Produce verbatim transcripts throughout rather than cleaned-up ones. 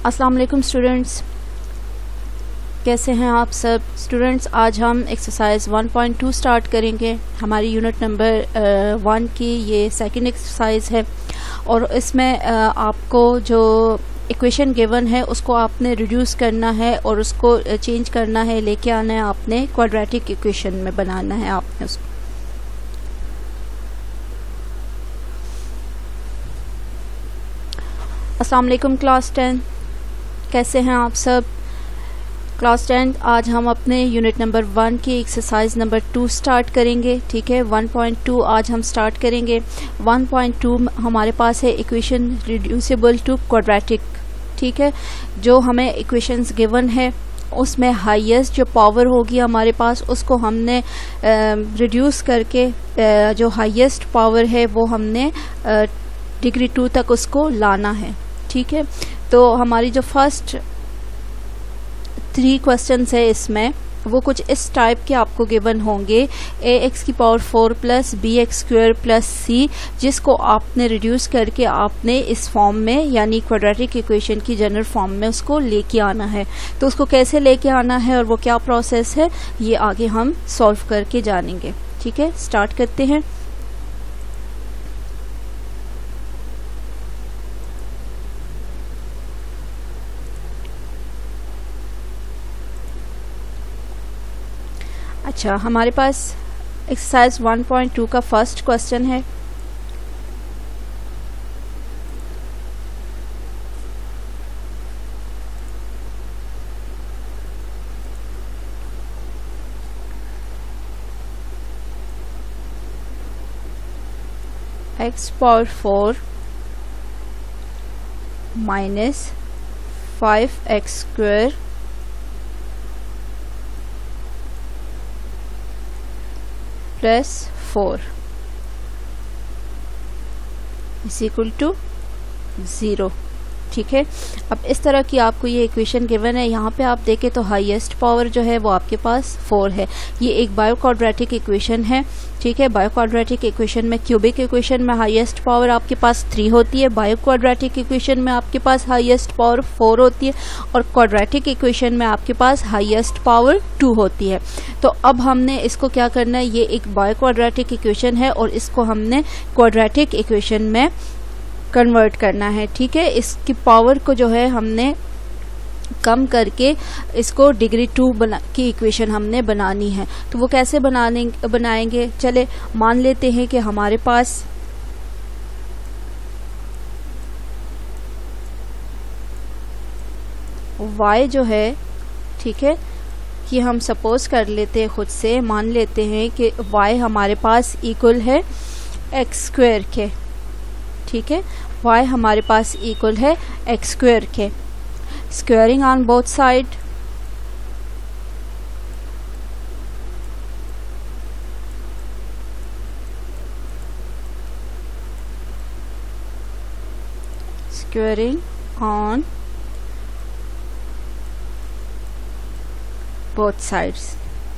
अस्सलाम वालेकुम स्टूडेंट्स, कैसे हैं आप सब स्टूडेंट्स। आज हम exercise one point two start करेंगे। हमारी यूनिट नंबर वन की ये सेकंड एक्सरसाइज है और इसमें uh, आपको जो इक्वेशन गिवन है उसको आपने रिड्यूस करना है और उसको चेंज uh, करना है, लेके आना है आपने क्वाड्रेटिक इक्वेशन में बनाना है आपने उसको। अस्सलाम वालेकुम क्लास टेन, कैसे हैं आप सब क्लास टेन। आज हम अपने यूनिट नंबर वन की एक्सरसाइज नंबर टू स्टार्ट करेंगे। ठीक है, वन पॉइंट टू आज हम स्टार्ट करेंगे। वन पॉइंट टू हमारे पास है इक्वेशन रिड्यूसिबल टू क्वाड्रेटिक। ठीक है, जो हमें इक्वेशंस गिवन है उसमें हाईएस्ट जो पावर होगी हमारे पास उसको हमने रिड्यूस करके आ, जो हाईएस्ट पावर है वो हमने डिग्री टू तक उसको लाना है। ठीक है, तो हमारी जो फर्स्ट थ्री क्वेश्चंस है इसमें वो कुछ इस टाइप के आपको गिवन होंगे। ए एक्स की power four plus b x square plus c, जिसको आपने रिड्यूस करके आपने इस फॉर्म में यानी क्वाड्रेटिक इक्वेशन की जनरल फॉर्म में उसको लेके आना है। तो उसको कैसे लेके आना है और वो क्या प्रोसेस है ये आगे हम सॉल्व करके जानेंगे। ठीक है, स्टार्ट करते हैं। अच्छा, हमारे पास एक्सरसाइज वन पॉइंट टू का फर्स्ट क्वेश्चन है। X power four minus five x square plus four is equal to zero. ठीक है, अब इस तरह की आपको ये इक्वेशन गिवन है। यहाँ पे आप देखें तो हाईएस्ट पावर जो है वो आपके पास फोर है। ये एक बायो क्वाड्रेटिक इक्वेशन है। ठीक है, बायो क्वाड्रेटिक इक्वेशन में क्यूबिक इक्वेशन में हाईएस्ट पावर आपके पास थ्री होती है, बायो क्वाड्रेटिक इक्वेशन में आपके पास हाईएस्ट पावर फोर होती है और क्वाड्रेटिक इक्वेशन में आपके पास हाईएस्ट पावर टू होती है। तो अब हमने इसको क्या करना है, ये एक बायो क्वाड्रेटिक इक्वेशन है और इसको हमने क्वाड्रेटिक इक्वेशन में कन्वर्ट करना है। ठीक है, इसकी पावर को जो है हमने कम करके इसको डिग्री टू बना की इक्वेशन हमने बनानी है। तो वो कैसे बनाने बनाएंगे, चले मान लेते हैं कि हमारे पास y जो है, ठीक है, कि हम सपोज कर लेते हैं खुद से मान लेते हैं कि y हमारे पास इक्वल है एक्स स्क्वायर के। ठीक है, y हमारे पास इक्वल है एक्स स्क्वायर के। Squaring on both side, squaring on both sides.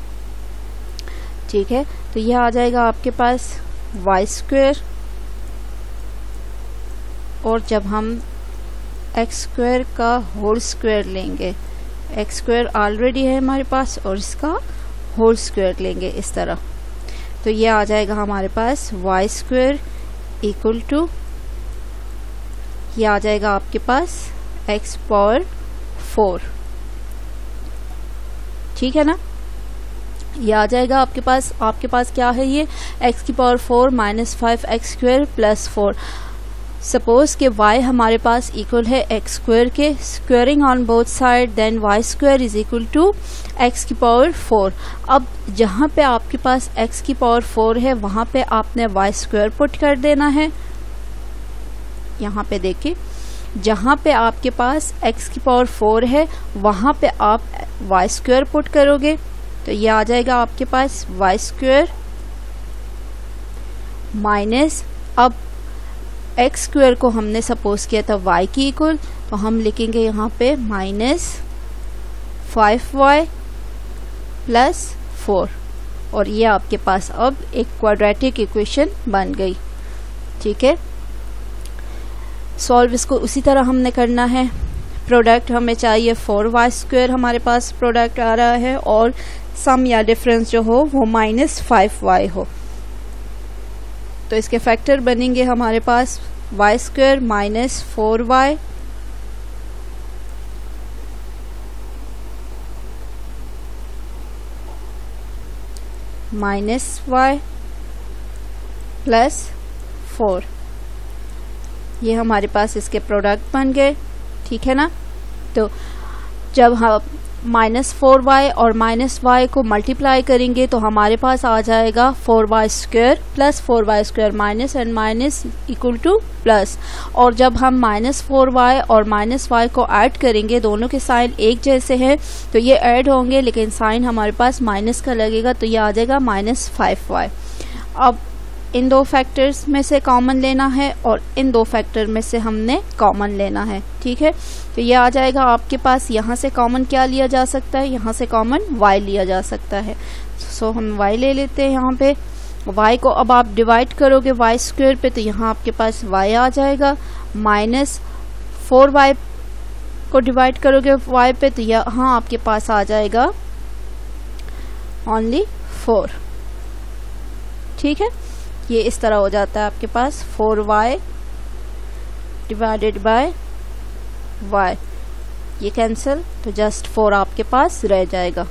ठीक है, तो यह आ जाएगा आपके पास वाई स्क्वायर और जब हम एक्स स्क्वायर का होल स्क्वायर लेंगे, एक्स स्क्वायर ऑलरेडी है हमारे पास और इसका होल स्क्वायर लेंगे इस तरह, तो ये आ जाएगा हमारे पास वाई स्क्वायर इक्वल टू, ये आ जाएगा आपके पास एक्स पावर फोर। ठीक है ना, ये आ जाएगा आपके पास आपके पास क्या है, ये एक्स की power four minus five x square plus four. Suppose के y हमारे पास इक्वल है एक्स स्क्वायर के, squaring on both side then y square is equal to x की पावर फोर। अब जहाँ पे आपके पास x की पावर फोर है वहाँ पे आपने y स्क्वायर पुट कर देना है। यहाँ पे देखिए, जहाँ पे आपके पास x की पावर फोर है वहाँ पे आप y स्क्वायर पुट करोगे तो ये आ जाएगा आपके पास y स्क्वायर माइनस, अब एक्स स्क्वायर को हमने सपोज किया था y की इक्वल, तो हम लिखेंगे यहाँ पे minus five y plus four और ये आपके पास अब एक क्वाड्रेटिक इक्वेशन बन गई। ठीक है, सॉल्व इसको उसी तरह हमने करना है। प्रोडक्ट हमें चाहिए फोर वाई स्क्वेयर, हमारे पास प्रोडक्ट आ रहा है, और सम या डिफरेंस जो हो वो माइनस फाइव वाई हो। तो इसके फैक्टर बनेंगे हमारे पास y square minus four y minus y plus four. ये हमारे पास इसके प्रोडक्ट बन गए, ठीक है ना। तो जब हम माइनस फोर वाई और माइनस वाई को मल्टीप्लाई करेंगे तो हमारे पास आ जाएगा four y square plus four y square minus and minus equal to plus. और जब हम माइनस फोर वाई और माइनस वाई को ऐड करेंगे, दोनों के साइन एक जैसे हैं तो ये ऐड होंगे, लेकिन साइन हमारे पास माइनस का लगेगा, तो ये आ जाएगा माइनस फाइव वाई। अब इन दो फैक्टर्स में से कॉमन लेना है और इन दो फैक्टर में से हमने कॉमन लेना है, ठीक है। तो ये आ जाएगा आपके पास, यहाँ से कॉमन क्या लिया जा सकता है, यहाँ से कॉमन y लिया जा सकता है। सो हम y ले लेते हैं यहाँ पे। y को अब आप डिवाइड करोगे वाई स्क्वेयर पे, तो यहाँ आपके पास y आ जाएगा, माइनस फोर वाई को डिवाइड करोगे y पे, तो यहाँ आपके पास आ जाएगा ओनली फोर, ठीक है। ये इस तरह हो जाता है आपके पास four y divided by y, ये कैंसिल, तो जस्ट फोर आपके पास रह जाएगा।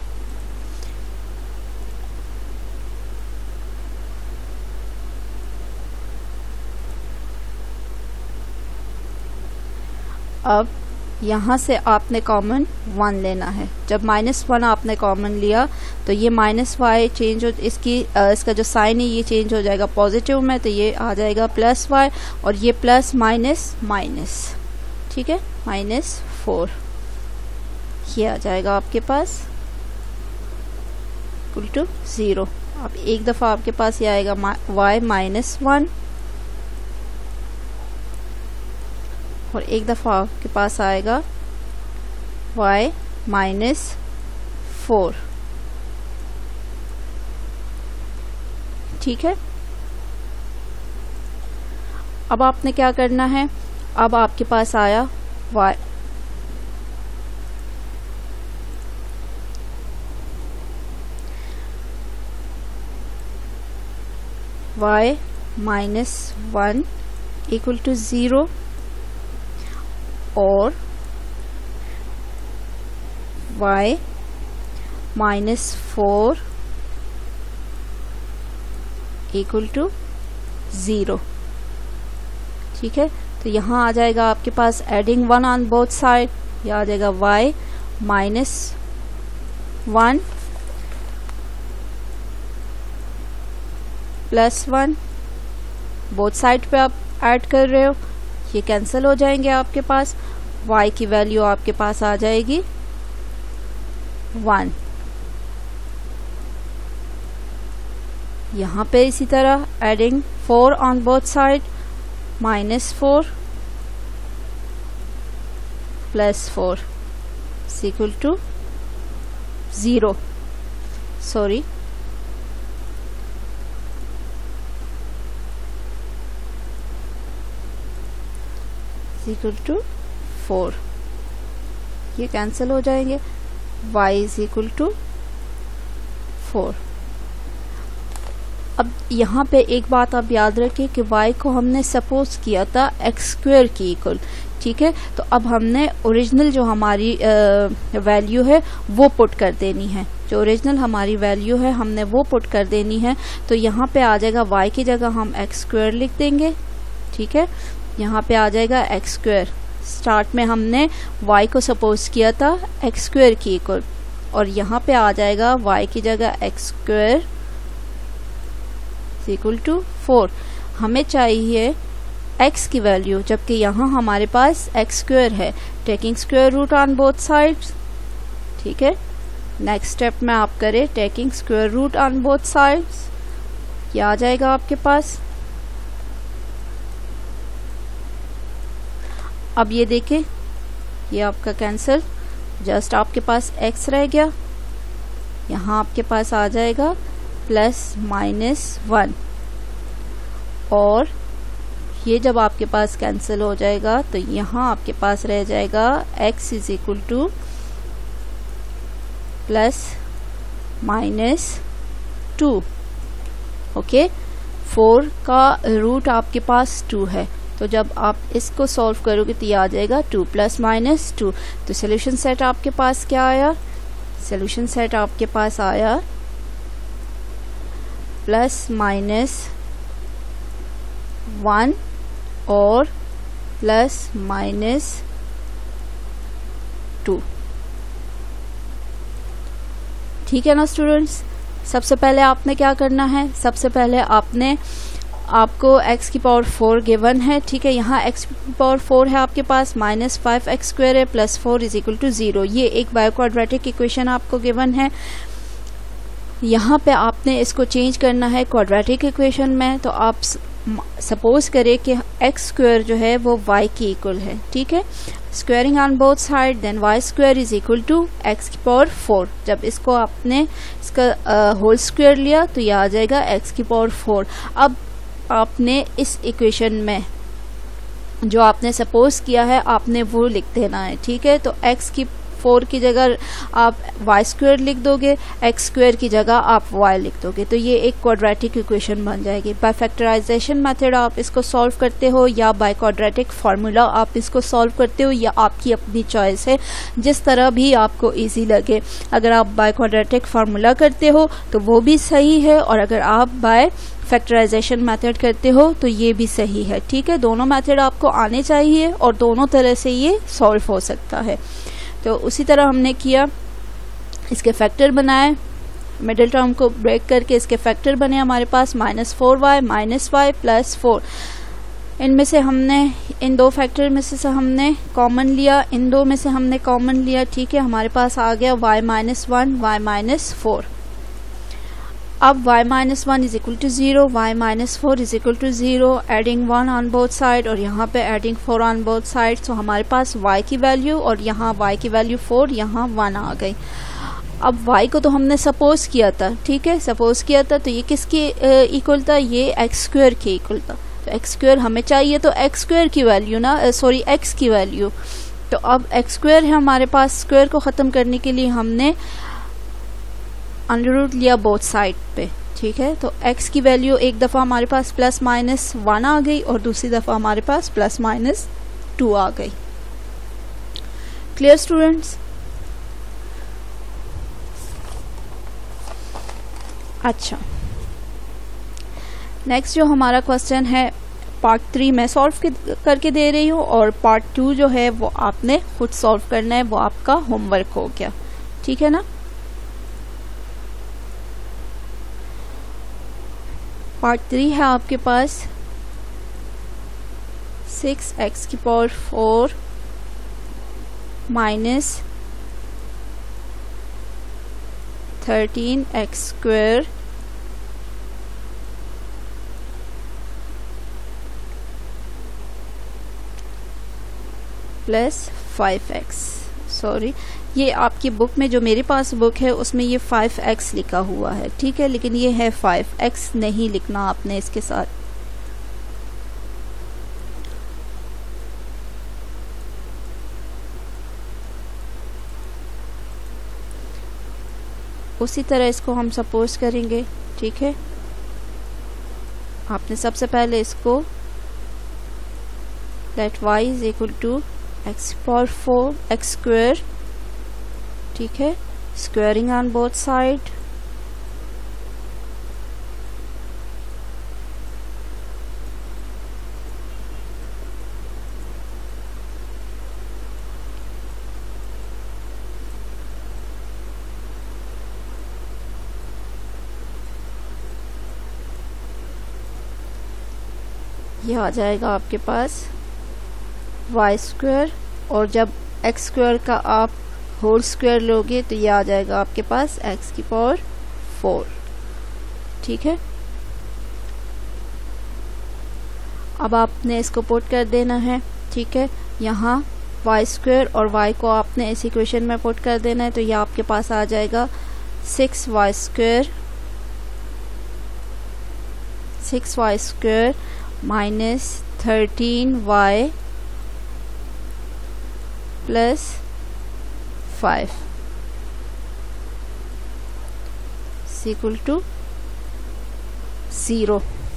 अब यहाँ से आपने कॉमन वन लेना है। जब माइनस वन आपने कॉमन लिया तो ये माइनस वाई चेंज हो, इसकी आ, इसका जो साइन है ये चेंज हो जाएगा पॉजिटिव में, तो ये आ जाएगा प्लस वाई, और ये प्लस माइनस माइनस, ठीक है, माइनस फोर, ये आ जाएगा आपके पास इक्वल टू जीरो। अब एक दफा आपके पास ये आएगा वाई माइनस वन, और एक दफा आपके पास आएगा y माइनस फोर, ठीक है। अब आपने क्या करना है, अब आपके पास आया y y minus one equal to zero, और y minus four equal to zero, ठीक है। तो यहाँ आ जाएगा आपके पास adding one on both side, यह आ जाएगा y minus one plus one, both side पे आप ऐड कर रहे हो, ये कैंसिल हो जाएंगे आपके पास, y की वैल्यू आपके पास आ जाएगी वन। यहाँ पे इसी तरह adding four on both side, minus four plus four equal to zero, sorry equal to four, ये कैंसिल हो जाएंगे, y is equal to four. अब यहाँ पे एक बात आप याद रखें कि y को हमने सपोज किया था एक्स स्क्वेयर की इक्वल, ठीक है। तो अब हमने ओरिजिनल जो हमारी वैल्यू है वो पुट कर देनी है, जो ओरिजिनल हमारी वैल्यू है हमने वो पुट कर देनी है। तो यहाँ पे आ जाएगा y की जगह हम एक्स स्क्वेयर लिख देंगे, ठीक है। यहाँ पे आ जाएगा एक्स स्क्वेयर, स्टार्ट में हमने y को सपोज किया था एक्स स्क्वेयर की इक्वल, और यहाँ पे आ जाएगा y की जगह x square equal to four. हमें चाहिए x की वैल्यू, जबकि यहाँ हमारे पास एक्स स्क्वेयर है, taking square root on both sides, ठीक है। नेक्स्ट स्टेप में आप करें taking square root on both sides, ये आ जाएगा आपके पास। अब ये देखें, ये आपका कैंसिल, जस्ट आपके पास x रह गया, यहाँ आपके पास आ जाएगा प्लस माइनस वन, और ये जब आपके पास कैंसिल हो जाएगा तो यहाँ आपके पास रह जाएगा x is equal to plus minus two. Okay, four का रूट आपके पास टू है, तो जब आप इसको सॉल्व करोगे तो ये आ जाएगा टू प्लस माइनस टू। तो सोल्यूशन सेट आपके पास क्या आया? सोल्यूशन सेट आपके पास आया प्लस माइनस वन और प्लस माइनस टू। ठीक है ना स्टूडेंट्स? सबसे पहले आपने क्या करना है? सबसे पहले आपने आपको x की पावर फोर गिवन है, ठीक है, यहाँ x की पावर फोर है आपके पास, माइनस फाइव एक्स स्क्वायर है, plus four is equal to zero. ये एक बायोक्वाड्रेटिक इक्वेशन आपको गिवन है। यहाँ पे आपने इसको चेंज करना है क्वाड्रेटिक इक्वेशन में। तो आप सपोज करें कि एक्स स्क्वायर जो है वो y की इक्वल है, ठीक है, squaring on both side, then y square is equal to x की पावर फोर। जब इसको आपने इसका होल स्क्वायर लिया तो ये आ जाएगा x की पावर फोर। अब आपने इस इक्वेशन में जो आपने सपोज किया है आपने वो लिख देना है, ठीक है। तो x की फोर की जगह आप वाई स्क्वायर लिख दोगे, एक्स स्क्वायर की जगह आप y लिख दोगे, तो ये एक क्वाड्रेटिक इक्वेशन बन जाएगी। बाय फैक्टराइजेशन मेथड आप इसको सॉल्व करते हो या बाय क्वाड्रेटिक फार्मूला आप इसको सॉल्व करते हो, या आपकी अपनी चॉइस है, जिस तरह भी आपको इजी लगे। अगर आप बाय क्वाड्रेटिक फार्मूला करते हो तो वो भी सही है, और अगर आप बाय फैक्टराइजेशन मेथड करते हो तो ये भी सही है, ठीक है। दोनों मेथड आपको आने चाहिए और दोनों तरह से ये सॉल्व हो सकता है। तो उसी तरह हमने किया, इसके फैक्टर बनाए, मिडिल टर्म को ब्रेक करके इसके फैक्टर बने हमारे पास minus four y minus y plus four. इनमें से हमने इन दो फैक्टर में से हमने कॉमन लिया, इन दो में से हमने कॉमन लिया, ठीक है, हमारे पास आ गया y minus one y minus four. अब y minus one is equal to zero, y minus four is equal to zero, adding one on both side और यहाँ पे adding four on both side. So हमारे पास y की value और यहाँ y की वैल्यू फोर, यहाँ वन आ गई। अब y को तो हमने सपोज किया था, ठीक है, सपोज किया था, तो ये किसके इक्वल था? ये एक्स स्क्वायर के इक्वल था। तो एक्स स्क्वायर हमें चाहिए, तो एक्स स्क्वायर की वैल्यू ना, सॉरी एक्स की वैल्यू। तो अब एक्स स्क्वायर है हमारे पास, स्क्वायर को खत्म करने के लिए हमने अंडर रूट लिया बोथ साइड पे, ठीक है। तो x की वैल्यू एक दफ़ा हमारे पास प्लस माइनस वन आ गई और दूसरी दफ़ा हमारे पास प्लस माइनस टू आ गई। Clear students? अच्छा, नेक्स्ट जो हमारा क्वेश्चन है पार्ट थ्री मैं सॉल्व करके दे रही हूँ, और पार्ट टू जो है वो आपने खुद सॉल्व करना है, वो आपका होमवर्क हो गया, ठीक है ना। पार्ट थ्री है आपके पास सिक्स एक्स की power four minus thirteen x square plus five x. Sorry, ये आपकी बुक में जो मेरे पास बुक है उसमें ये फाइव एक्स लिखा हुआ है, ठीक है, लेकिन ये है फाइव एक्स, नहीं लिखना आपने इसके साथ। उसी तरह इसको हम सपोज करेंगे, ठीक है। आपने सबसे पहले इसको let y is equal to x power four x square, ठीक है, स्क्वायरिंग ऑन बोथ साइड, ये आ जाएगा आपके पास वाई स्क्वायर, और जब एक्स स्क्वायर का आप होल स्क्वायर लोगे तो ये आ जाएगा आपके पास एक्स की पावर फोर, ठीक है। अब आपने इसको पुट कर देना है, ठीक है, यहाँ वाई स्क्वायर और वाई को आपने इस इक्वेशन में पुट कर देना है, तो ये आपके पास आ जाएगा six y square six y square minus thirteen y plus five equal to zero.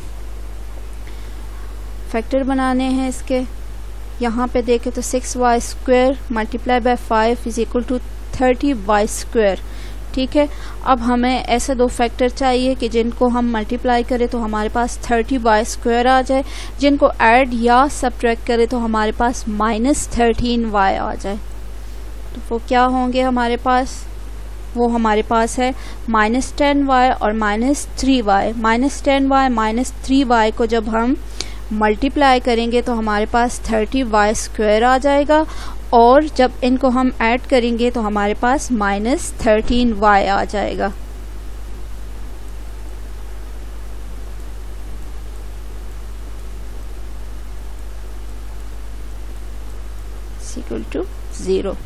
Factor बनाने हैं इसके। यहाँ पे देखें तो six y square multiply by five is equal to thirty y square. ठीक है, अब हमें ऐसे दो फैक्टर चाहिए कि जिनको हम मल्टीप्लाई करें तो हमारे पास थर्टी वाई स्क्वायर आ जाए, जिनको ऐड या सब्ट्रैक्ट करें तो हमारे पास माइनस थर्टीन वाई आ जाए। तो वो क्या होंगे हमारे पास? वो हमारे पास है माइनस टेन वाई और minus three y. Minus ten y minus three y को जब हम मल्टीप्लाई करेंगे तो हमारे पास थर्टी वाई स्क्वायर आ जाएगा, और जब इनको हम ऐड करेंगे तो हमारे पास माइनस थर्टीन वाई आ जाएगा। Equal to zero.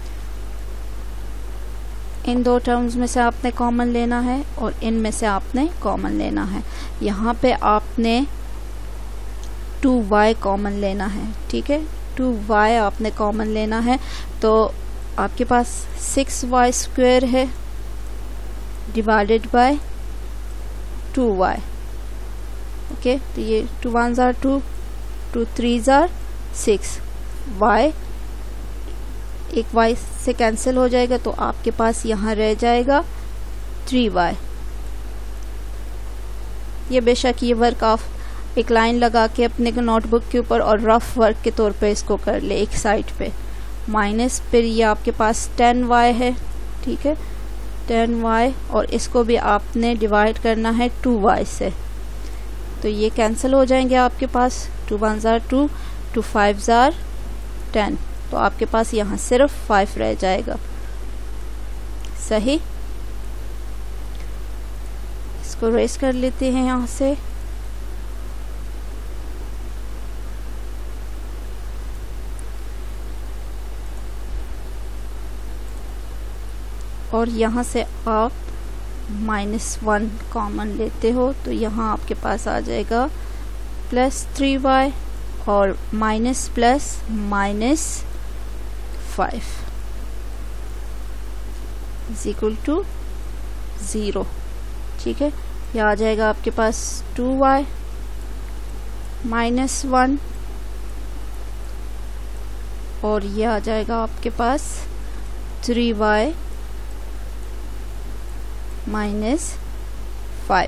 इन दो टर्म्स में से आपने कॉमन लेना है और इनमें से आपने कॉमन लेना है। यहाँ पे आपने टू वाई कॉमन लेना है। ठीक है, टू वाई आपने कॉमन लेना है, तो आपके पास सिक्स वाई स्क्वायर है divided by two y. Okay, तो ये टू वन जार टू, टू थ्री जार सिक्स, वाई एक वाई से कैंसिल हो जाएगा तो आपके पास यहाँ रह जाएगा थ्री वाई। ये बेशक ये वर्क आप एक लाइन लगा के अपने नोटबुक के ऊपर और रफ वर्क के तौर पे इसको कर ले एक साइड पे। माइनस फिर ये आपके पास टेन वाई है। ठीक है, टेन वाई, और इसको भी आपने डिवाइड करना है टू वाई से, तो ये कैंसिल हो जाएंगे आपके पास। टू वन जार टू, टू फाइव जार टेन, तो आपके पास यहाँ सिर्फ फाइव रह जाएगा। सही, इसको रेस कर लेते हैं यहाँ से। और यहाँ से आप माइनस वन कॉमन लेते हो तो यहाँ आपके पास आ जाएगा प्लस थ्री वाई और minus plus minus five is equal to zero. ठीक है, यह आ जाएगा आपके पास टू वाई माइनस वन, और ये आ जाएगा आपके पास थ्री वाई माइनस फाइव।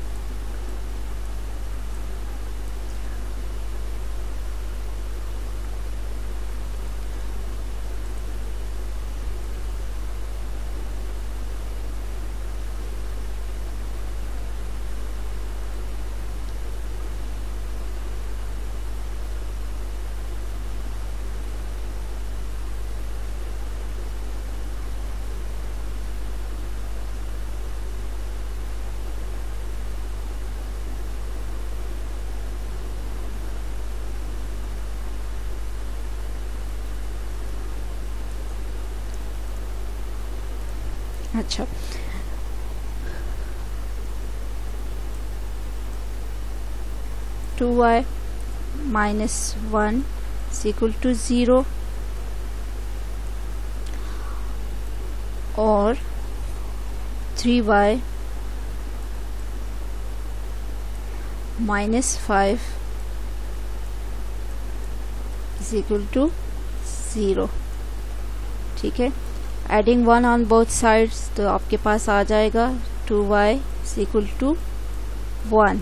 अच्छा, two y minus one is equal to zero, और three y minus five is equal to zero. ठीक है, adding one on both sides तो आपके पास आ जाएगा two y is equal to one.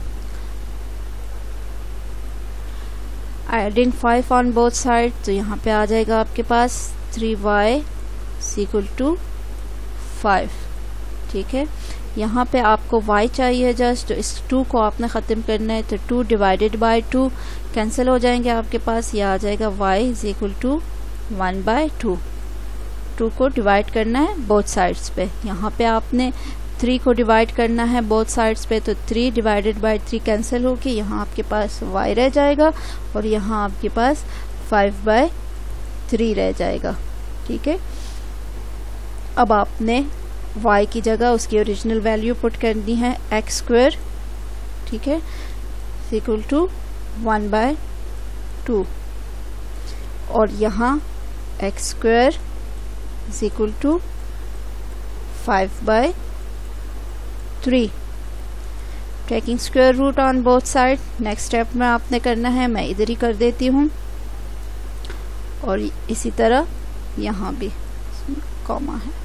Adding five on both side तो यहाँ पे आ जाएगा आपके पास three y is equal to five. ठीक है, यहाँ पे आपको y चाहिए जस्ट, इस टू को आपने ख़त्म करना है, तो two divided by two cancel हो जाएंगे आपके पास। ये आ जाएगा y is equal to one by two. Two को डिवाइड करना है बोथ साइड्स पे। यहाँ पे आपने थ्री को डिवाइड करना है बोथ साइड्स पे, तो three divided by three cancel होके यहाँ आपके पास y रह जाएगा, और यहाँ आपके पास फाइव बाय थ्री रह जाएगा। ठीक है, अब आपने y की जगह उसकी ओरिजिनल वैल्यू पुट करनी है एक्स स्क्वायर। ठीक है, equal to one by two, और यहाँ x square is equal to five by three. Taking square root on both side. Next step में आपने करना है, मैं इधर ही कर देती हूँ, और इसी तरह यहाँ भी कॉमा है।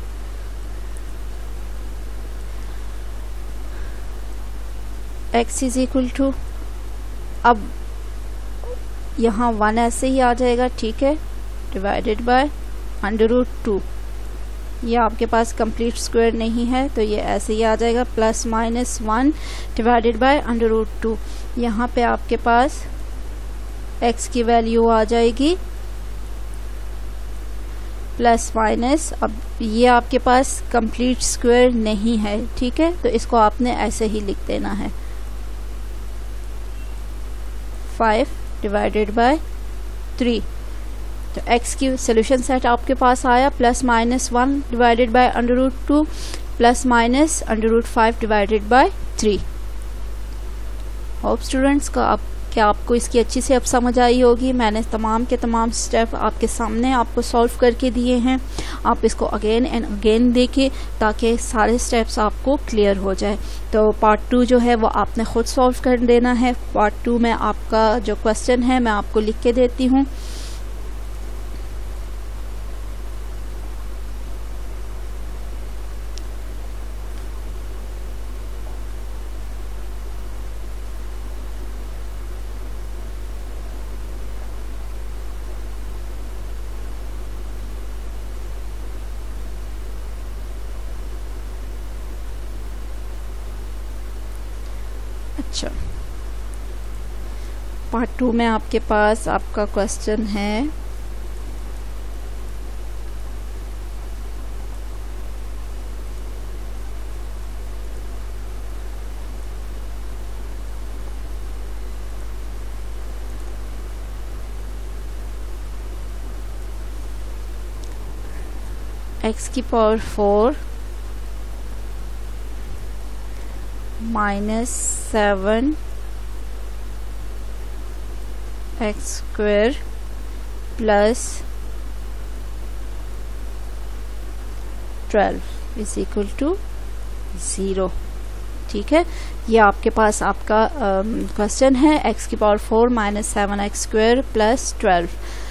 x इज इक्वल टू, अब यहाँ वन ऐसे ही आ जाएगा, ठीक है, divided by under root two. ये आपके पास कंप्लीट स्क्वायर नहीं है तो ये ऐसे ही आ जाएगा, plus minus one divided by under root two. यहाँ पे आपके पास x की वैल्यू आ जाएगी प्लस माइनस, अब ये आपके पास कंप्लीट स्क्वायर नहीं है, ठीक है, तो इसको आपने ऐसे ही लिख देना है, फाइव डिवाइडेड बाय थ्री। तो x की सोल्यूशन सेट आपके पास आया plus minus one divided by under root two plus minus under root five divided by three. Hope students का आप क्या आपको इसकी अच्छी से अब समझ आई होगी। मैंने तमाम के तमाम स्टेप आपके सामने आपको सॉल्व करके दिए हैं, आप इसको अगेन एंड अगेन देखें ताकि सारे स्टेप्स आपको क्लियर हो जाए। तो पार्ट टू जो है वो आपने खुद सॉल्व कर देना है। पार्ट टू में आपका जो क्वेश्चन है मैं आपको लिख के देती हूँ। अच्छा, पार्ट टू में आपके पास आपका क्वेश्चन है x की power four minus seven x square plus twelve is equal to zero. ठीक है, ये आपके पास आपका क्वेश्चन है, x की power four minus seven x square plus twelve.